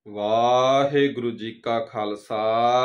ਵਾਹਿਗੁਰੂ ਜੀ ਕਾ ਖਾਲਸਾ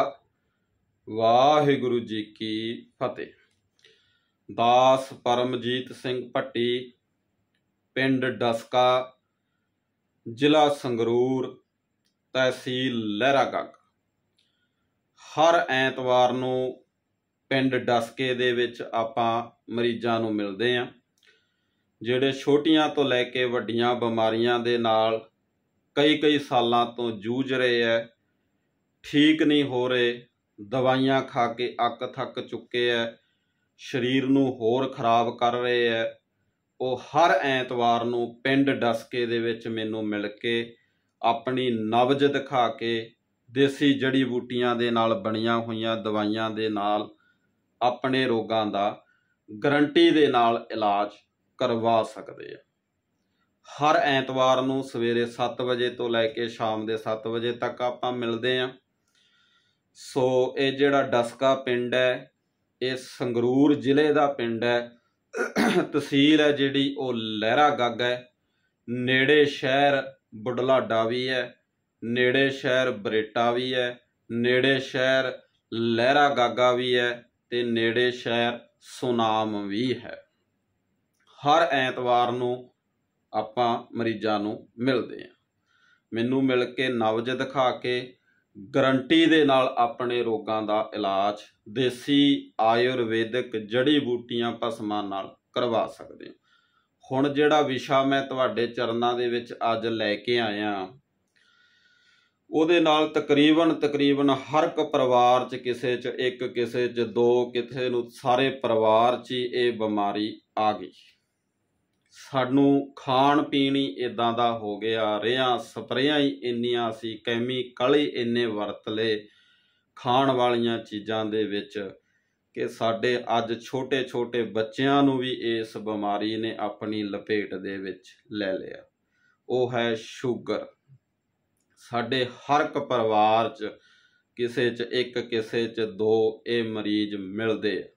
ਵਾਹਿਗੁਰੂ ਜੀ ਕੀ ਫਤਿਹ। ਦਾਸ ਪਰਮਜੀਤ ਸਿੰਘ ਭੱਟੀ, ਪਿੰਡ ਡਸਕਾ, ਜ਼ਿਲ੍ਹਾ ਸੰਗਰੂਰ, ਤਹਿਸੀਲ ਲਹਿਰਾਗਾਗਾ। ਹਰ ਐਤਵਾਰ ਨੂੰ ਪਿੰਡ ਡਸਕੇ ਦੇ ਵਿੱਚ ਆਪਾਂ ਮਰੀਜ਼ਾਂ ਨੂੰ ਮਿਲਦੇ ਹਾਂ, ਜਿਹੜੇ ਛੋਟੀਆਂ ਤੋਂ ਲੈ ਕੇ ਵੱਡੀਆਂ ਬਿਮਾਰੀਆਂ ਦੇ ਨਾਲ ਕਈ ਸਾਲਾਂ ਤੋਂ ਜੂਝ ਰਹੇ ਹੈ, ਠੀਕ ਨਹੀਂ ਹੋ ਰਹੇ, ਦਵਾਈਆਂ ਖਾ ਕੇ ਅੱਕ ਥੱਕ ਚੁੱਕੇ ਹੈ, ਸਰੀਰ ਨੂੰ ਹੋਰ ਖਰਾਬ ਕਰ ਰਹੇ ਹੈ। ਉਹ ਹਰ ਐਤਵਾਰ ਨੂੰ ਪਿੰਡ ਡਸਕੇ ਦੇ ਵਿੱਚ ਮੈਨੂੰ ਮਿਲ ਕੇ ਆਪਣੀ ਨਬਜ਼ ਦਿਖਾ ਕੇ ਦੇਸੀ ਜੜੀ ਬੂਟੀਆਂ ਦੇ ਨਾਲ ਬਣੀਆਂ ਹੋਈਆਂ ਦਵਾਈਆਂ ਦੇ ਨਾਲ ਆਪਣੇ ਰੋਗਾਂ ਦਾ ਗਰੰਟੀ ਦੇ ਨਾਲ ਇਲਾਜ ਕਰਵਾ ਸਕਦੇ ਆ। ਹਰ ਐਤਵਾਰ ਨੂੰ ਸਵੇਰੇ 7 ਵਜੇ ਤੋਂ ਲੈ ਕੇ ਸ਼ਾਮ ਦੇ 7 ਵਜੇ ਤੱਕ ਆਪਾਂ ਮਿਲਦੇ ਹਾਂ। ਸੋ ਇਹ ਜਿਹੜਾ ਡਸਕਾ ਪਿੰਡ ਹੈ, ਇਹ ਸੰਗਰੂਰ ਜ਼ਿਲ੍ਹੇ ਦਾ ਪਿੰਡ ਹੈ। ਤਹਿਸੀਲ ਹੈ ਜਿਹੜੀ ਉਹ ਲਹਿਰਾਗਾਗਾ ਹੈ। ਨੇੜੇ ਸ਼ਹਿਰ ਬੁਢਲਾਡਾ ਵੀ ਹੈ, ਨੇੜੇ ਸ਼ਹਿਰ ਬਰੇਟਾ ਵੀ ਹੈ, ਨੇੜੇ ਸ਼ਹਿਰ ਲਹਿਰਾਗਾਗਾ ਵੀ ਹੈ ਤੇ ਨੇੜੇ ਸ਼ਹਿਰ ਸੁਨਾਮ ਵੀ ਹੈ। ਹਰ ਐਤਵਾਰ ਨੂੰ ਆਪਾਂ ਮਰੀਜ਼ਾਂ ਨੂੰ ਮਿਲਦੇ ਹਾਂ। ਮੈਨੂੰ ਮਿਲ ਕੇ ਨਬਜ਼ ਦਿਖਾ ਕੇ ਗਰੰਟੀ ਦੇ ਨਾਲ ਆਪਣੇ ਰੋਗਾਂ ਦਾ ਇਲਾਜ ਦੇਸੀ ਆਯੁਰਵੈਦਿਕ ਜੜੀ ਬੂਟੀਆਂ ਭਸਮਾਂ ਨਾਲ ਕਰਵਾ ਸਕਦੇ ਹੋ। ਹੁਣ ਜਿਹੜਾ ਵਿਸ਼ਾ ਮੈਂ ਤੁਹਾਡੇ ਚਰਨਾਂ ਦੇ ਵਿੱਚ ਅੱਜ ਲੈ ਕੇ ਆਇਆ, ਉਹਦੇ ਨਾਲ ਤਕਰੀਬਨ ਹਰ ਇੱਕ ਪਰਿਵਾਰ 'ਚ ਕਿਸੇ 'ਚ ਇੱਕ, ਕਿਸੇ 'ਚ ਦੋ, ਕਿਸੇ ਨੂੰ ਸਾਰੇ ਪਰਿਵਾਰ 'ਚ ਹੀ ਇਹ ਬਿਮਾਰੀ ਆ ਗਈ। ਸਾਨੂੰ ਖਾਣ ਪੀਣ ਹੀ ਇੱਦਾਂ ਦਾ ਹੋ ਗਿਆ, ਰੇਹਾਂ ਸਪਰੇਆਂ ਹੀ ਇੰਨੀਆਂ ਸੀ, ਕੈਮੀਕਲ ਹੀ ਇੰਨੇ ਵਰਤ ਲਏ ਖਾਣ ਵਾਲੀਆਂ ਚੀਜ਼ਾਂ ਦੇ ਵਿੱਚ ਕਿ ਸਾਡੇ ਅੱਜ ਛੋਟੇ ਬੱਚਿਆਂ ਨੂੰ ਵੀ ਇਸ ਬਿਮਾਰੀ ਨੇ ਆਪਣੀ ਲਪੇਟ ਦੇ ਵਿੱਚ ਲੈ ਲਿਆ। ਉਹ ਹੈ ਸ਼ੂਗਰ। ਸਾਡੇ ਹਰ ਇੱਕ ਪਰਿਵਾਰ 'ਚ ਕਿਸੇ 'ਚ ਇੱਕ, ਕਿਸੇ 'ਚ ਦੋ ਇਹ ਮਰੀਜ਼ ਮਿਲਦੇ ਆ।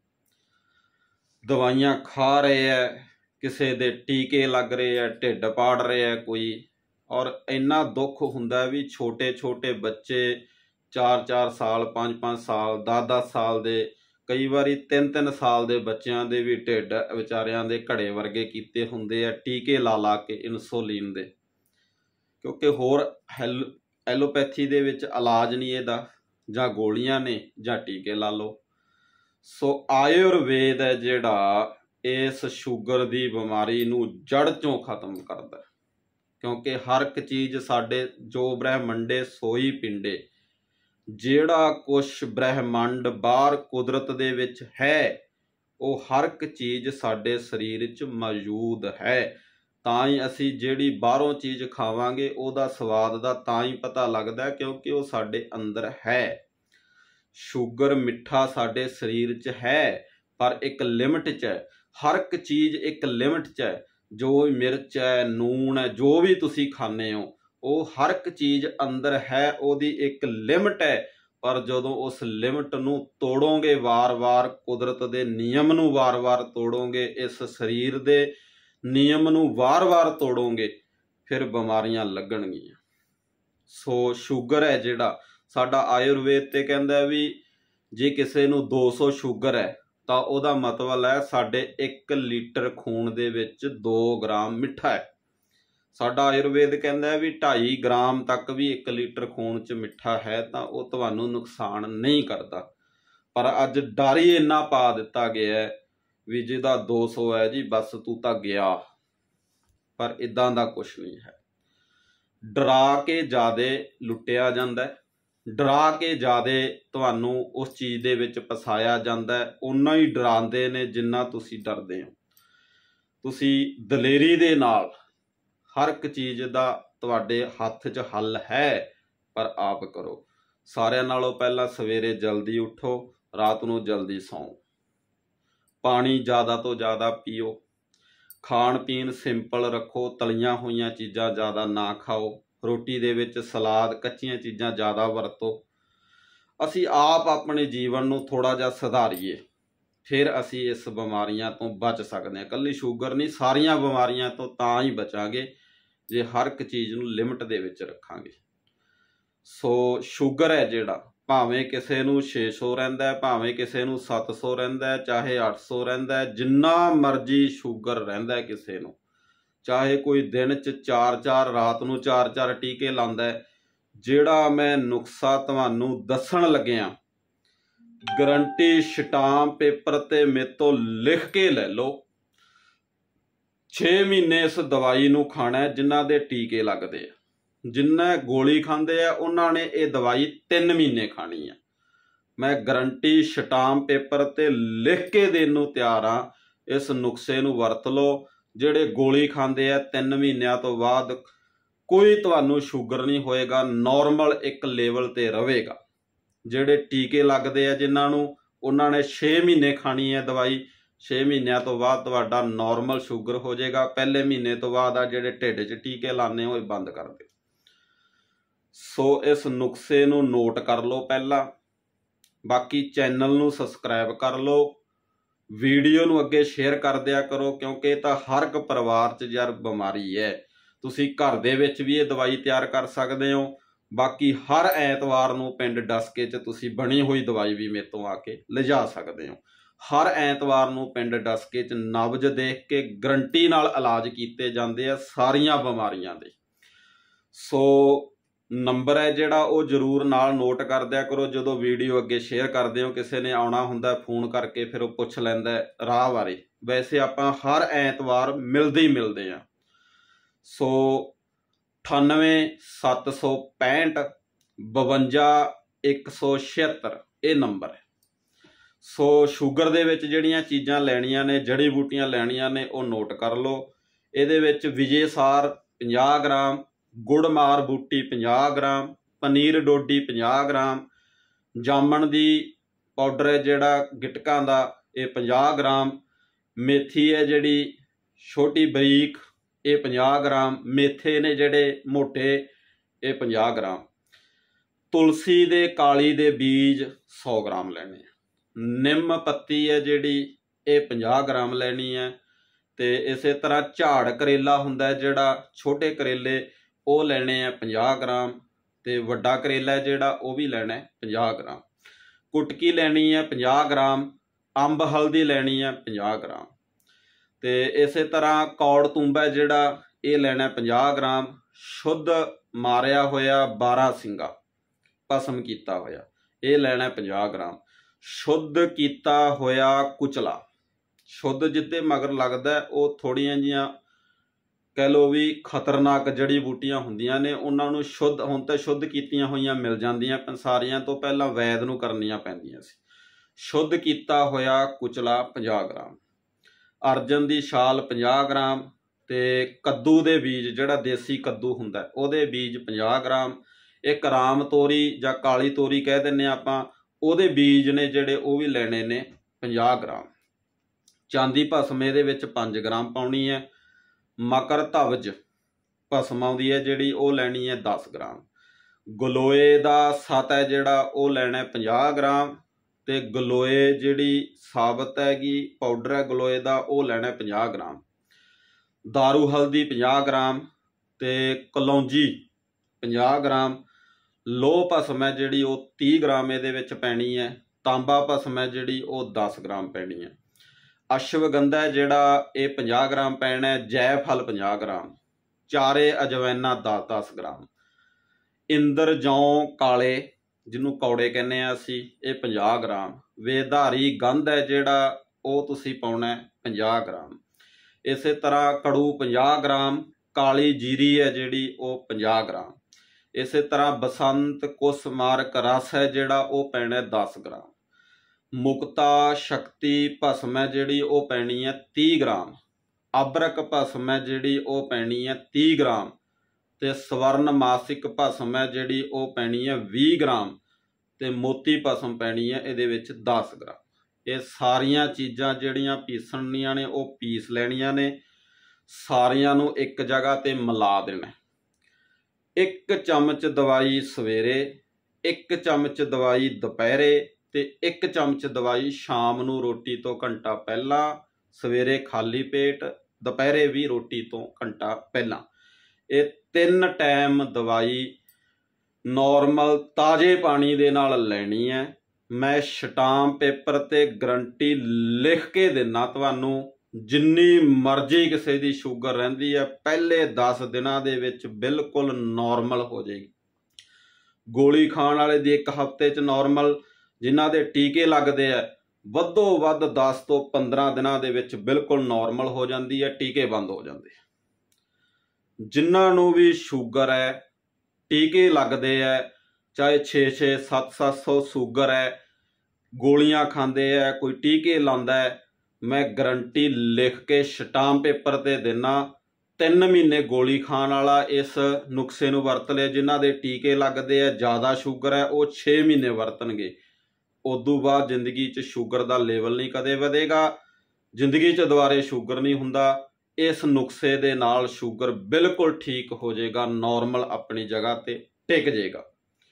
ਦਵਾਈਆਂ ਖਾ ਰਹੇ ਹੈ, ਕਿਸੇ ਦੇ ਟੀਕੇ ਲੱਗ ਰਹੇ ਹੈ, ਢਿੱਡ ਪਾੜ ਰਹੇ ਹੈ ਕੋਈ, ਔਰ ਇੰਨਾ ਦੁੱਖ ਹੁੰਦਾ ਵੀ ਛੋਟੇ ਬੱਚੇ 4 ਸਾਲ, 5 ਸਾਲ, 10 ਸਾਲ ਦੇ, ਕਈ ਵਾਰੀ 3 ਸਾਲ ਦੇ ਬੱਚਿਆਂ ਦੇ ਵੀ ਢਿੱਡ ਵਿਚਾਰਿਆਂ ਦੇ ਘੜੇ ਵਰਗੇ ਕੀਤੇ ਹੁੰਦੇ ਆ ਟੀਕੇ ਲਾ ਕੇ ਇਨਸੂਲਿਨ ਦੇ, ਕਿਉਂਕਿ ਹੋਰ ਐਲੋਪੈਥੀ ਦੇ ਵਿੱਚ ਇਲਾਜ ਨਹੀਂ ਇਹਦਾ, ਜਾਂ ਗੋਲੀਆਂ ਨੇ ਜਾਂ ਟੀਕੇ ਲਾ ਲਓ। ਸੋ ਆਯੁਰਵੇਦ ਹੈ ਜਿਹੜਾ ਇਸ ਸ਼ੂਗਰ ਦੀ ਬਿਮਾਰੀ ਨੂੰ ਜੜ ਚੋਂ ਖਤਮ ਕਰਦਾ, ਕਿਉਂਕਿ ਹਰ ਇੱਕ ਚੀਜ਼ ਸਾਡੇ ਜੋ ਬ੍ਰਹਿਮੰਡੇ ਸੋਈ ਪਿੰਡੇ, ਜਿਹੜਾ ਕੁਛ ਬ੍ਰਹਿਮੰਡ ਬਾਹਰ ਕੁਦਰਤ ਦੇ ਵਿੱਚ ਹੈ ਉਹ ਹਰ ਇੱਕ ਚੀਜ਼ ਸਾਡੇ ਸਰੀਰ 'ਚ ਮੌਜੂਦ ਹੈ। ਤਾਂ ਹੀ ਅਸੀਂ ਜਿਹੜੀ ਬਾਹਰੋਂ ਚੀਜ਼ ਖਾਵਾਂਗੇ ਉਹਦਾ ਸਵਾਦ ਦਾ ਤਾਂ ਹੀ ਪਤਾ ਲੱਗਦਾ, ਕਿਉਂਕਿ ਉਹ ਸਾਡੇ ਅੰਦਰ ਹੈ। ਸ਼ੂਗਰ ਮਿੱਠਾ ਸਾਡੇ ਸਰੀਰ 'ਚ ਹੈ, ਪਰ ਇੱਕ ਲਿਮਟ 'ਚ ਹੈ। ਹਰ ਇੱਕ ਚੀਜ਼ ਇੱਕ ਲਿਮਟ 'ਚ ਹੈ। ਜੋ ਮਿਰਚ ਹੈ, ਨੂਣ ਹੈ, ਜੋ ਵੀ ਤੁਸੀਂ ਖਾਂਦੇ ਹੋ ਉਹ ਹਰ ਇੱਕ ਚੀਜ਼ ਅੰਦਰ ਹੈ, ਉਹਦੀ ਇੱਕ ਲਿਮਟ ਹੈ। ਪਰ ਜਦੋਂ ਉਸ ਲਿਮਟ ਨੂੰ ਤੋੜੋਗੇ, ਵਾਰ-ਵਾਰ ਕੁਦਰਤ ਦੇ ਨਿਯਮ ਨੂੰ ਵਾਰ-ਵਾਰ ਤੋੜੋਗੇ, ਇਸ ਸਰੀਰ ਦੇ ਨਿਯਮ ਨੂੰ ਵਾਰ-ਵਾਰ ਤੋੜੋਗੇ, ਫਿਰ ਬਿਮਾਰੀਆਂ ਲੱਗਣਗੀਆਂ। ਸੋ ਸ਼ੂਗਰ ਹੈ ਜਿਹੜਾ ਸਾਡਾ ਆਯੁਰਵੇਦ ਤੇ ਕਹਿੰਦਾ ਵੀ ਜੇ ਕਿਸੇ ਨੂੰ 200 ਸ਼ੂਗਰ ਹੈ ਤਾਂ ਉਹਦਾ ਮਤਲਬ ਹੈ ਸਾਡੇ 1 ਲੀਟਰ ਖੂਨ ਦੇ ਵਿੱਚ 2 ਗ੍ਰਾਮ ਮਿੱਠਾ ਹੈ। ਸਾਡਾ ਆਯੁਰਵੇਦ ਕਹਿੰਦਾ ਵੀ 2.5 ਗ੍ਰਾਮ ਤੱਕ ਵੀ 1 ਲੀਟਰ ਖੂਨ 'ਚ ਮਿੱਠਾ ਹੈ ਤਾਂ ਉਹ ਤੁਹਾਨੂੰ ਨੁਕਸਾਨ ਨਹੀਂ ਕਰਦਾ। ਪਰ ਅੱਜ ਡਰ ਹੀ ਇੰਨਾ ਪਾ ਦਿੱਤਾ ਗਿਆ ਵੀ ਜਿਹਦਾ 200 ਹੈ ਜੀ ਬਸ ਤੂੰ ਤਾਂ ਗਿਆ। ਪਰ ਇਦਾਂ ਦਾ ਕੁਛ ਨਹੀਂ ਹੈ। ਡਰਾ ਕੇ ਜ਼ਿਆਦਾ ਲੁੱਟਿਆ ਜਾਂਦਾ, ਡਰਾ ਕੇ ਜ਼ਿਆਦਾ ਤੁਹਾਨੂੰ ਉਸ ਚੀਜ਼ ਦੇ ਵਿੱਚ ਫਸਾਇਆ ਜਾਂਦਾ। ਓਨਾ ਹੀ ਡਰਾਉਂਦੇ ਨੇ ਜਿੰਨਾ ਤੁਸੀਂ ਡਰਦੇ ਹੋ। ਤੁਸੀਂ ਦਲੇਰੀ ਦੇ ਨਾਲ ਹਰ ਇੱਕ ਚੀਜ਼ ਦਾ ਤੁਹਾਡੇ ਹੱਥ 'ਚ ਹੱਲ ਹੈ, ਪਰ ਆਪ ਕਰੋ। ਸਾਰਿਆਂ ਨਾਲੋਂ ਪਹਿਲਾਂ ਸਵੇਰੇ ਜਲਦੀ ਉੱਠੋ, ਰਾਤ ਨੂੰ ਜਲਦੀ ਸੌਂ। ਪਾਣੀ ਜ਼ਿਆਦਾ ਤੋਂ ਜ਼ਿਆਦਾ ਪੀਓ। ਖਾਣ ਪੀਣ ਸਿੰਪਲ ਰੱਖੋ, ਤਲੀਆਂ ਹੋਈਆਂ ਚੀਜ਼ਾਂ ਜ਼ਿਆਦਾ ਨਾ ਖਾਓ। ਰੋਟੀ ਦੇ ਵਿੱਚ ਸਲਾਦ, ਕੱਚੀਆਂ ਚੀਜ਼ਾਂ ਜ਼ਿਆਦਾ ਵਰਤੋ। ਅਸੀਂ ਆਪ ਆਪਣੇ ਜੀਵਨ ਨੂੰ ਥੋੜ੍ਹਾ ਜਿਹਾ ਸੁਧਾਰੀਏ, ਫਿਰ ਅਸੀਂ ਇਸ ਬਿਮਾਰੀਆਂ ਤੋਂ ਬਚ ਸਕਦੇ ਹਾਂ। ਇਕੱਲੀ ਸ਼ੂਗਰ ਨਹੀਂ, ਸਾਰੀਆਂ ਬਿਮਾਰੀਆਂ ਤੋਂ ਤਾਂ ਹੀ ਬਚਾਂਗੇ ਜੇ ਹਰ ਇੱਕ ਚੀਜ਼ ਨੂੰ ਲਿਮਟ ਦੇ ਵਿੱਚ ਰੱਖਾਂਗੇ। ਸੋ ਸ਼ੂਗਰ ਹੈ ਜਿਹੜਾ, ਭਾਵੇਂ ਕਿਸੇ ਨੂੰ 600 ਰਹਿੰਦਾ ਹੈ, ਭਾਵੇਂ ਕਿਸੇ ਨੂੰ 700 ਰਹਿੰਦਾ ਹੈ, ਚਾਹੇ 800 ਰਹਿੰਦਾ ਹੈ, ਜਿੰਨਾ ਮਰਜ਼ੀ ਸ਼ੂਗਰ ਰਹਿੰਦਾ ਹੈ ਕਿਸੇ ਨੂੰ, ਚਾਹੇ ਕੋਈ ਦਿਨ 'ਚ 4-4 ਰਾਤ ਨੂੰ 4-4 ਟੀਕੇ ਲਾਉਂਦਾ ਹੈ, ਜਿਹੜਾ ਮੈਂ ਨੁਸਖਾ ਤੁਹਾਨੂੰ ਦੱਸਣ ਲੱਗਿਆ, ਗਰੰਟੀ ਸਟਾਂਪ ਪੇਪਰ ਤੇ ਮੇਰੇ ਤੋਂ ਲਿਖ ਕੇ ਲੈ ਲਓ। 6 ਮਹੀਨੇ ਇਸ ਦਵਾਈ ਨੂੰ ਖਾਣਾ ਹੈ। ਜਿਨ੍ਹਾਂ ਦੇ ਟੀਕੇ ਲੱਗਦੇ ਆ, ਜਿਨ੍ਹਾਂ ਗੋਲੀ ਖਾਂਦੇ ਆ, ਉਹਨਾਂ ਨੇ ਇਹ ਦਵਾਈ 3 ਮਹੀਨੇ ਖਾਣੀ ਆ। ਮੈਂ ਗਰੰਟੀ ਸਟਾਂਪ ਪੇਪਰ ਤੇ ਲਿਖ ਕੇ ਦੇਣ ਨੂੰ ਤਿਆਰ ਹਾਂ। ਇਸ ਨੁਸਖੇ ਨੂੰ ਵਰਤ ਲਓ। ਜਿਹੜੇ ਗੋਲੀ ਖਾਂਦੇ ਆ 3 ਮਹੀਨਿਆਂ ਤੋਂ ਬਾਅਦ ਕੋਈ ਤੁਹਾਨੂੰ ਸ਼ੂਗਰ ਨਹੀਂ ਹੋਏਗਾ, ਨੋਰਮਲ ਇੱਕ ਲੈਵਲ ਤੇ ਰਹੇਗਾ। ਜਿਹੜੇ ਟੀਕੇ ਲੱਗਦੇ ਆ ਜਿਨ੍ਹਾਂ ਨੂੰ, ਉਹਨਾਂ ਨੇ 6 ਮਹੀਨੇ ਖਾਣੀ ਹੈ ਦਵਾਈ। 6 ਮਹੀਨਿਆਂ ਤੋਂ ਬਾਅਦ ਤੁਹਾਡਾ ਨੋਰਮਲ ਸ਼ੂਗਰ ਹੋ ਜਾਏਗਾ। ਪਹਿਲੇ ਮਹੀਨੇ ਤੋਂ ਬਾਅਦ ਆ ਜਿਹੜੇ ਢਿੱਡ 'ਚ ਟੀਕੇ ਲਾਉਂਦੇ ਹੋ ਇਹ ਬੰਦ ਕਰ ਦਿਓ। ਸੋ ਇਸ ਨੁਸਖੇ ਨੂੰ ਨੋਟ ਕਰ ਲਓ ਪਹਿਲਾਂ। ਬਾਕੀ ਚੈਨਲ ਨੂੰ ਸਬਸਕ੍ਰਾਈਬ ਕਰ ਲਓ, ਵੀਡੀਓ ਨੂੰ ਅੱਗੇ ਸ਼ੇਅਰ ਕਰ ਦਿਆ ਕਰੋ, ਕਿਉਂਕਿ ਇਹ ਤਾਂ ਹਰ ਇੱਕ ਪਰਿਵਾਰ 'ਚ ਯਾਰ ਬਿਮਾਰੀ ਹੈ। ਤੁਸੀਂ ਘਰ ਦੇ ਵਿੱਚ ਵੀ ਇਹ ਦਵਾਈ ਤਿਆਰ ਕਰ ਸਕਦੇ ਹੋ। ਬਾਕੀ ਹਰ ਐਤਵਾਰ ਨੂੰ ਪਿੰਡ ਡਸਕੇ 'ਚ ਤੁਸੀਂ ਬਣੀ ਹੋਈ ਦਵਾਈ ਵੀ ਮੇਰੇ ਤੋਂ ਆ ਕੇ ਲਿਜਾ ਸਕਦੇ ਹੋ। ਹਰ ਐਤਵਾਰ ਨੂੰ ਪਿੰਡ ਡਸਕੇ 'ਚ ਨਬਜ਼ ਦੇਖ ਕੇ ਗਰੰਟੀ ਨਾਲ ਇਲਾਜ ਕੀਤੇ ਜਾਂਦੇ ਆ ਸਾਰੀਆਂ ਬਿਮਾਰੀਆਂ ਦੇ। ਸੋ ਨੰਬਰ ਹੈ ਜਿਹੜਾ ਉਹ ਜ਼ਰੂਰ ਨਾਲ ਨੋਟ ਕਰ ਦਿਆ ਕਰੋ। ਜਦੋਂ ਵੀਡੀਓ ਅੱਗੇ ਸ਼ੇਅਰ ਕਰਦੇ ਹੋ, ਕਿਸੇ ਨੇ ਆਉਣਾ ਹੁੰਦਾ ਫੋਨ ਕਰਕੇ, ਫਿਰ ਉਹ ਪੁੱਛ ਲੈਂਦਾ ਰਾਹ ਬਾਰੇ। ਵੈਸੇ ਆਪਾਂ ਹਰ ਐਤਵਾਰ ਮਿਲਦੇ ਹੀ ਮਿਲਦੇ ਹਾਂ। ਸੋ 98 765 52 176 ਇਹ ਨੰਬਰ ਹੈ। ਸੋ ਸ਼ੂਗਰ ਦੇ ਵਿੱਚ ਜਿਹੜੀਆਂ ਚੀਜ਼ਾਂ ਲੈਣੀਆਂ ਨੇ, ਜੜੀ ਬੂਟੀਆਂ ਲੈਣੀਆਂ ਨੇ, ਉਹ ਨੋਟ ਕਰ ਲਓ। ਇਹਦੇ ਵਿੱਚ ਵਿਜੇਸਾਰ 50 ਗ੍ਰਾਮ, ਗੁੜਮਾਰ ਬੂਟੀ 50 ਗ੍ਰਾਮ, ਪਨੀਰ ਡੋਡੀ 50 ਗ੍ਰਾਮ, ਜਾਮਣ ਦੀ ਪਾਊਡਰ ਹੈ ਜਿਹੜਾ ਗਿਟਕਾਂ ਦਾ ਇਹ 50 ਗ੍ਰਾਮ, ਮੇਥੀ ਹੈ ਜਿਹੜੀ ਛੋਟੀ ਬਰੀਕ ਇਹ 50 ਗ੍ਰਾਮ, ਮੇਥੇ ਨੇ ਜਿਹੜੇ ਮੋਟੇ ਇਹ 50 ਗ੍ਰਾਮ, ਤੁਲਸੀ ਦੇ ਕਾਲੀ ਦੇ ਬੀਜ 100 ਗ੍ਰਾਮ ਲੈਣੇ ਆ, ਨਿੰਮ ਪੱਤੀ ਹੈ ਜਿਹੜੀ ਇਹ 50 ਗ੍ਰਾਮ ਲੈਣੀ ਹੈ। ਤੇ ਇਸੇ ਤਰ੍ਹਾਂ ਝਾੜ ਕਰੇਲਾ ਹੁੰਦਾ ਜਿਹੜਾ, ਛੋਟੇ ਕਰੇਲੇ ਉਹ ਲੈਣੇ ਆ 50 ਗ੍ਰਾਮ, ਤੇ ਵੱਡਾ ਕਰੇਲਾ ਜਿਹੜਾ ਉਹ ਵੀ ਲੈਣਾ 50 ਗ੍ਰਾਮ। ਕੁਟਕੀ ਲੈਣੀ ਹੈ 50 ਗ੍ਰਾਮ, ਅੰਬ ਹਲਦੀ ਲੈਣੀ ਹੈ 50 ਗ੍ਰਾਮ, ਤੇ ਇਸੇ ਤਰ੍ਹਾਂ ਕੌੜ ਤੁੰਬਾ ਜਿਹੜਾ ਇਹ ਲੈਣਾ 50 ਗ੍ਰਾਮ, ਸ਼ੁੱਧ ਮਾਰਿਆ ਹੋਇਆ 12 ਸਿੰਘਾ ਭਸਮ ਕੀਤਾ ਹੋਇਆ ਇਹ ਲੈਣਾ 50 ਗ੍ਰਾਮ, ਸ਼ੁੱਧ ਕੀਤਾ ਹੋਇਆ ਕੁਚਲਾ, ਸ਼ੁੱਧ ਜਿੱਤੇ ਮਗਰ ਲੱਗਦਾ ਉਹ ਥੋੜੀਆਂ ਜੀਆਂ ਕਹਿ ਲਓ ਵੀ ਖਤਰਨਾਕ ਜੜੀ ਬੂਟੀਆਂ ਹੁੰਦੀਆਂ ਨੇ, ਉਹਨਾਂ ਨੂੰ ਸ਼ੁੱਧ, ਹੁਣ ਤਾਂ ਸ਼ੁੱਧ ਕੀਤੀਆਂ ਹੋਈਆਂ ਮਿਲ ਜਾਂਦੀਆਂ, ਪੰਸਾਰੀਆਂ ਤੋਂ ਪਹਿਲਾਂ ਵੈਦ ਨੂੰ ਕਰਨੀਆਂ ਪੈਂਦੀਆਂ ਸੀ। ਸ਼ੁੱਧ ਕੀਤਾ ਹੋਇਆ ਕੁਚਲਾ 50 ਗ੍ਰਾਮ, ਅਰਜਨ ਦੀ ਛਾਲ 50 ਗ੍ਰਾਮ, ਤੇ ਕੱਦੂ ਦੇ ਬੀਜ ਜਿਹੜਾ ਦੇਸੀ ਕੱਦੂ ਹੁੰਦਾ ਉਹਦੇ ਬੀਜ 50 ਗ੍ਰਾਮ, ਇੱਕ ਰਾਮ ਤੋਰੀ ਜਾਂ ਕਾਲੀ ਤੋਰੀ ਕਹਿ ਦਿੰਦੇ ਆਪਾਂ, ਉਹਦੇ ਬੀਜ ਨੇ ਜਿਹੜੇ ਉਹ ਵੀ ਲੈਣੇ ਨੇ 50 ਗ੍ਰਾਮ। ਚਾਂਦੀ ਭਸਮ ਇਹਦੇ ਵਿੱਚ 5 ਗ੍ਰਾਮ ਪਾਉਣੀ ਹੈ। ਮਕਰ ਧਵਜ ਭਸਮ ਆਉਂਦੀ ਹੈ ਜਿਹੜੀ ਉਹ ਲੈਣੀ ਹੈ 10 ਗ੍ਰਾਮ। ਗਲੋਏ ਦਾ ਸੱਤ ਹੈ ਜਿਹੜਾ ਉਹ ਲੈਣਾ 50 ਗ੍ਰਾਮ, ਤੇ ਗਲੋਏ ਜਿਹੜੀ ਸਾਬਤ ਹੈਗੀ ਪਾਊਡਰ ਹੈ ਗਲੋਏ ਦਾ ਉਹ ਲੈਣਾ 50 ਗ੍ਰਾਮ। ਦਾਰੂ ਹਲਦੀ 50 ਗ੍ਰਾਮ, ਤੇ ਕਲੌਂਜੀ 50 ਗ੍ਰਾਮ। ਲੋਹ ਭਸਮ ਹੈ ਜਿਹੜੀ ਉਹ 30 ਗ੍ਰਾਮ ਇਹਦੇ ਵਿੱਚ ਪੈਣੀ ਹੈ। ਤਾਂਬਾ ਭਸਮ ਹੈ ਜਿਹੜੀ ਉਹ 10 ਗ੍ਰਾਮ ਪੈਣੀ ਹੈ। ਅਸ਼ਵਗੰਧਾ ਜਿਹੜਾ ਇਹ 50 ਗ੍ਰਾਮ ਪੈਣਾ ਹੈ। ਜੈਫਲ 50 ਗ੍ਰਾਮ, ਚਾਰੇ ਅਜਵੈਨਾ 10-10 ਗ੍ਰਾਮ। ਇੰਦਰ ਜੌਂ ਕਾਲੇ ਜਿਹਨੂੰ ਕੌੜੇ ਕਹਿੰਦੇ ਆ ਅਸੀਂ ਇਹ 50 ਗ੍ਰਾਮ। ਵੇਧਾਰੀ ਗੰਧ ਹੈ ਜਿਹੜਾ ਉਹ ਤੁਸੀਂ ਪਾਉਣਾ 50 ਗ੍ਰਾਮ। ਇਸੇ ਤਰ੍ਹਾਂ ਕੜੂ 50 ਗ੍ਰਾਮ, ਕਾਲੀ ਜੀਰੀ ਹੈ ਜਿਹੜੀ ਉਹ 50 ਗ੍ਰਾਮ। ਇਸੇ ਤਰ੍ਹਾਂ ਬਸੰਤ ਕੁਸਮਾਰਕ ਰਸ ਹੈ ਜਿਹੜਾ ਉਹ ਪੈਣਾ 10 ਗ੍ਰਾਮ। ਮੁਕਤਾ ਸ਼ਕਤੀ ਭਸਮ ਹੈ ਜਿਹੜੀ ਉਹ ਪੈਣੀ ਹੈ 30 ਗ੍ਰਾਮ। ਅਬਰਕ ਭਸਮ ਹੈ ਜਿਹੜੀ ਉਹ ਪੈਣੀ ਹੈ 30 ਗ੍ਰਾਮ, ਤੇ ਸਵਰਨ ਮਾਸਿਕ ਭਸਮ ਹੈ ਜਿਹੜੀ ਉਹ ਪੈਣੀ ਹੈ 20 ਗ੍ਰਾਮ, ਤੇ ਮੋਤੀ ਭਸਮ ਪੈਣੀ ਹੈ ਇਹਦੇ ਵਿੱਚ 10 ਗ੍ਰਾਮ। ਇਹ ਸਾਰੀਆਂ ਚੀਜ਼ਾਂ ਜਿਹੜੀਆਂ ਪੀਸਣੀਆਂ ਨੇ ਉਹ ਪੀਸ ਲੈਣੀਆਂ ਨੇ, ਸਾਰੀਆਂ ਨੂੰ ਇੱਕ ਜਗ੍ਹਾ ਤੇ ਮਿਲਾ ਦੇਣਾ। 1 ਚਮਚ ਦਵਾਈ ਸਵੇਰੇ, 1 ਚਮਚ ਦਵਾਈ ਦੁਪਹਿਰੇ, ਤੇ 1 ਚਮਚ ਦਵਾਈ ਸ਼ਾਮ ਨੂੰ ਰੋਟੀ ਤੋਂ ਘੰਟਾ ਪਹਿਲਾਂ, ਸਵੇਰੇ ਖਾਲੀ ਪੇਟ, ਦੁਪਹਿਰੇ ਵੀ ਰੋਟੀ ਤੋਂ ਘੰਟਾ ਪਹਿਲਾਂ। ਇਹ 3 ਟਾਈਮ ਦਵਾਈ ਨੋਰਮਲ ਤਾਜ਼ੇ ਪਾਣੀ ਦੇ ਨਾਲ ਲੈਣੀ ਹੈ। ਮੈਂ ਸਟਾਂਪ ਪੇਪਰ ਤੇ ਗਰੰਟੀ ਲਿਖ ਕੇ ਦਿੰਦਾ ਤੁਹਾਨੂੰ, ਜਿੰਨੀ ਮਰਜ਼ੀ ਕਿਸੇ ਦੀ ਸ਼ੂਗਰ ਰਹਿੰਦੀ ਹੈ ਪਹਿਲੇ 10 ਦਿਨਾਂ ਦੇ ਵਿੱਚ ਬਿਲਕੁਲ ਨੋਰਮਲ ਹੋ ਜਾਏਗੀ। ਗੋਲੀ ਖਾਣ ਵਾਲੇ ਦੀ 1 ਹਫ਼ਤੇ 'ਚ ਨੋਰਮਲ, ਜਿਨ੍ਹਾਂ ਦੇ ਟੀਕੇ ਲੱਗਦੇ ਆ ਵੱਧੋ ਵੱਧ 10 ਤੋਂ 15 ਦਿਨਾਂ ਦੇ ਵਿੱਚ ਬਿਲਕੁਲ ਨੋਰਮਲ ਹੋ ਜਾਂਦੀ ਹੈ, ਟੀਕੇ ਬੰਦ ਹੋ ਜਾਂਦੇ ਆ। ਜਿਨ੍ਹਾਂ ਨੂੰ ਵੀ ਸ਼ੂਗਰ ਹੈ, ਟੀਕੇ ਲੱਗਦੇ ਹੈ, ਚਾਹੇ 600 700 ਸ਼ੂਗਰ ਹੈ, ਗੋਲੀਆਂ ਖਾਂਦੇ ਹੈ, ਕੋਈ ਟੀਕੇ ਲਾਉਂਦਾ ਹੈ, ਮੈਂ ਗਰੰਟੀ ਲਿਖ ਕੇ ਸਟਾਂਪ ਪੇਪਰ ਤੇ ਦੇਣਾ। 3 ਮਹੀਨੇ ਗੋਲੀ ਖਾਣ ਵਾਲਾ ਇਸ ਨੁਸਖੇ ਨੂੰ ਵਰਤ ਲਿਆ, ਜਿਨ੍ਹਾਂ ਦੇ ਟੀਕੇ ਲੱਗਦੇ ਆ, ਜ਼ਿਆਦਾ ਸ਼ੂਗਰ ਹੈ, ਉਹ 6 ਮਹੀਨੇ ਵਰਤਣਗੇ। ਉਦੋਂ ਬਾਅਦ ਜ਼ਿੰਦਗੀ 'ਚ ਸ਼ੂਗਰ ਦਾ ਲੈਵਲ ਨਹੀਂ ਕਦੇ ਵਧੇਗਾ, ਜ਼ਿੰਦਗੀ 'ਚ ਦੁਬਾਰੇ ਸ਼ੂਗਰ ਨਹੀਂ ਹੁੰਦਾ। ਇਸ ਨੁਸਖੇ ਦੇ ਨਾਲ ਸ਼ੂਗਰ ਬਿਲਕੁਲ ਠੀਕ ਹੋ ਜਾਏਗਾ, ਨੋਰਮਲ ਆਪਣੀ ਜਗ੍ਹਾ ਤੇ ਟਿਕ ਜਾਏਗਾ।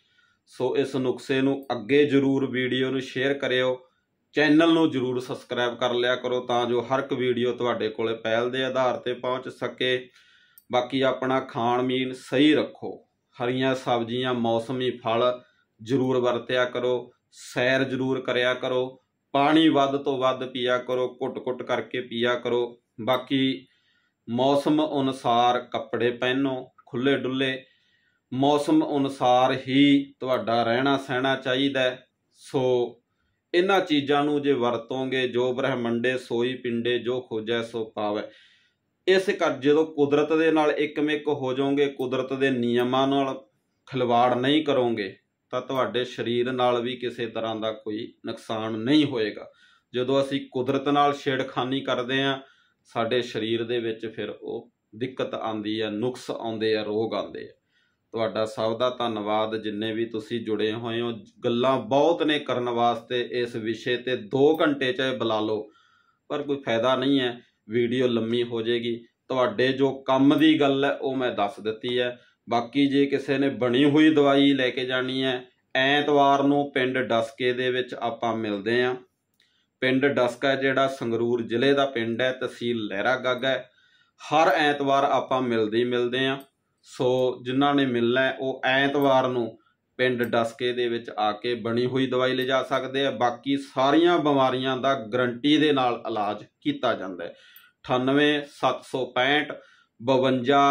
ਸੋ ਇਸ ਨੁਸਖੇ ਨੂੰ ਅੱਗੇ ਜ਼ਰੂਰ ਵੀਡੀਓ ਨੂੰ ਸ਼ੇਅਰ ਕਰਿਓ, ਚੈਨਲ ਨੂੰ ਜ਼ਰੂਰ ਸਬਸਕ੍ਰਾਈਬ ਕਰ ਲਿਆ ਕਰੋ ਤਾਂ ਜੋ ਹਰ ਇੱਕ ਵੀਡੀਓ ਤੁਹਾਡੇ ਕੋਲੇ ਪਹਿਲ ਦੇ ਆਧਾਰ ਤੇ ਪਹੁੰਚ ਸਕੇ। ਬਾਕੀ ਆਪਣਾ ਖਾਣ ਪੀਣ ਸਹੀ ਰੱਖੋ, ਹਰੀਆਂ ਸਬਜ਼ੀਆਂ, ਮੌਸਮੀ ਫਲ ਜ਼ਰੂਰ ਵਰਤਿਆ ਕਰੋ, ਸੈਰ ਜ਼ਰੂਰ ਕਰਿਆ ਕਰੋ, ਪਾਣੀ ਵੱਧ ਤੋਂ ਵੱਧ ਪੀਆ ਕਰੋ, ਘੁੱਟ-ਘੁੱਟ ਕਰਕੇ ਪੀਆ ਕਰੋ। ਬਾਕੀ ਮੌਸਮ ਅਨੁਸਾਰ ਕੱਪੜੇ ਪਹਿਨੋ, ਖੁੱਲ੍ਹੇ ਡੁੱਲੇ, ਮੌਸਮ ਅਨੁਸਾਰ ਹੀ ਤੁਹਾਡਾ ਰਹਿਣਾ ਸਹਿਣਾ ਚਾਹੀਦਾ। ਸੋ ਇਹਨਾਂ ਚੀਜ਼ਾਂ ਨੂੰ ਜੇ ਵਰਤੋਂਗੇ, ਜੋ ਬ੍ਰਹਮੰਡੇ ਸੋਈ ਪਿੰਡੇ, ਜੋ ਖੋਜੈ ਸੋ ਪਾਵੈ। ਇਸ ਕਰ ਜਦੋਂ ਕੁਦਰਤ ਦੇ ਨਾਲ ਇੱਕਮਿਕ ਹੋ ਜਾਓਗੇ, ਕੁਦਰਤ ਦੇ ਨਿਯਮਾਂ ਨਾਲ ਖਿਲਵਾੜ ਨਹੀਂ ਕਰੋਗੇ ਤਾਂ ਤੁਹਾਡੇ ਸਰੀਰ ਨਾਲ ਵੀ ਕਿਸੇ ਤਰ੍ਹਾਂ ਦਾ ਕੋਈ ਨੁਕਸਾਨ ਨਹੀਂ ਹੋਏਗਾ। ਜਦੋਂ ਅਸੀਂ ਕੁਦਰਤ ਨਾਲ ਛੇੜਖਾਨੀ ਕਰਦੇ ਹਾਂ, ਸਾਡੇ ਸਰੀਰ ਦੇ ਵਿੱਚ ਫਿਰ ਉਹ ਦਿੱਕਤ ਆਉਂਦੀ ਹੈ, ਨੁਕਸ ਆਉਂਦੇ ਆ, ਰੋਗ ਆਉਂਦੇ ਆ। ਤੁਹਾਡਾ ਸਭ ਦਾ ਧੰਨਵਾਦ, ਜਿੰਨੇ ਵੀ ਤੁਸੀਂ ਜੁੜੇ ਹੋਏ ਹੋ। ਗੱਲਾਂ ਬਹੁਤ ਨੇ ਕਰਨ ਵਾਸਤੇ ਇਸ ਵਿਸ਼ੇ ਤੇ, 2 ਘੰਟੇ ਚਾਹੇ ਬੁਲਾ ਲਓ, ਪਰ ਕੋਈ ਫਾਇਦਾ ਨਹੀਂ ਹੈ, ਵੀਡੀਓ ਲੰਮੀ ਹੋ ਜਾਏਗੀ। ਤੁਹਾਡੇ ਜੋ ਕੰਮ ਦੀ ਗੱਲ ਹੈ ਉਹ ਮੈਂ ਦੱਸ ਦਿੱਤੀ ਹੈ। ਬਾਕੀ ਜੇ ਕਿਸੇ ਨੇ ਬਣੀ ਹੋਈ ਦਵਾਈ ਲੈ ਕੇ ਜਾਣੀ ਹੈ, ਐਤਵਾਰ ਨੂੰ ਪਿੰਡ ਡਸਕੇ ਦੇ ਵਿੱਚ ਆਪਾਂ ਮਿਲਦੇ ਹਾਂ। ਪਿੰਡ ਡਸਕਾ ਜਿਹੜਾ ਸੰਗਰੂਰ ਜ਼ਿਲ੍ਹੇ ਦਾ ਪਿੰਡ ਹੈ, ਤਹਿਸੀਲ ਲਹਿਰਾ ਗਾਗਾ ਹੈ। ਹਰ ਐਤਵਾਰ ਆਪਾਂ ਮਿਲਦੇ ਹਾਂ। ਸੋ ਜਿਨ੍ਹਾਂ ਨੇ ਮਿਲਣਾ ਹੈ ਉਹ ਐਤਵਾਰ ਨੂੰ ਪਿੰਡ ਡਸਕੇ ਦੇ ਵਿੱਚ ਆ ਕੇ ਬਣੀ ਹੋਈ ਦਵਾਈ ਲਿਜਾ ਸਕਦੇ ਆ। ਬਾਕੀ ਸਾਰੀਆਂ ਬਿਮਾਰੀਆਂ ਦਾ ਗਰੰਟੀ ਦੇ ਨਾਲ ਇਲਾਜ ਕੀਤਾ ਜਾਂਦਾ ਹੈ। 98 765 52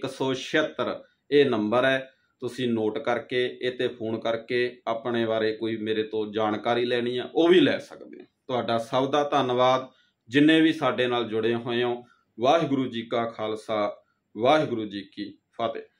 176 ਇਹ ਨੰਬਰ ਹੈ, ਤੁਸੀਂ ਨੋਟ ਕਰਕੇ ਇਹ 'ਤੇ ਫੋਨ ਕਰਕੇ ਆਪਣੇ ਬਾਰੇ ਕੋਈ ਮੇਰੇ ਤੋਂ ਜਾਣਕਾਰੀ ਲੈਣੀ ਆ ਉਹ ਵੀ ਲੈ ਸਕਦੇ ਹੋ। ਤੁਹਾਡਾ ਸਭ ਦਾ ਧੰਨਵਾਦ, ਜਿੰਨੇ ਵੀ ਸਾਡੇ ਨਾਲ ਜੁੜੇ ਹੋਏ ਹੋ। ਵਾਹਿਗੁਰੂ ਜੀ ਕਾ ਖਾਲਸਾ, ਵਾਹਿਗੁਰੂ ਜੀ ਕੀ ਫਤਿਹ।